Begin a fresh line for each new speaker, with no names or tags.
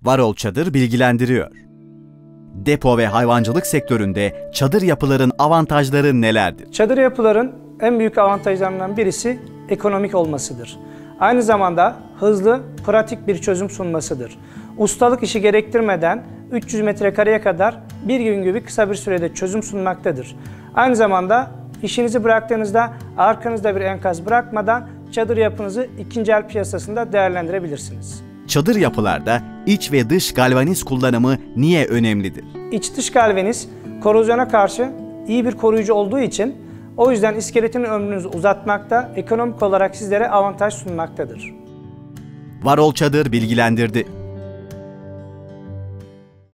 Varol Çadır bilgilendiriyor. Depo ve hayvancılık sektöründe çadır yapıların avantajları nelerdir?
Çadır yapıların en büyük avantajlarından birisi ekonomik olmasıdır. Aynı zamanda hızlı, pratik bir çözüm sunmasıdır. Ustalık işi gerektirmeden 300 metrekareye kadar bir gün gibi kısa bir sürede çözüm sunmaktadır. Aynı zamanda işinizi bıraktığınızda arkanızda bir enkaz bırakmadan çadır yapınızı ikinci el piyasasında değerlendirebilirsiniz.
Çadır yapılarda iç ve dış galvaniz kullanımı niye önemlidir?
İç dış galvaniz korozyona karşı iyi bir koruyucu olduğu için o yüzden iskeletin ömrünüzü uzatmakta, ekonomik olarak sizlere avantaj sunmaktadır.
Varol Çadır bilgilendirdi.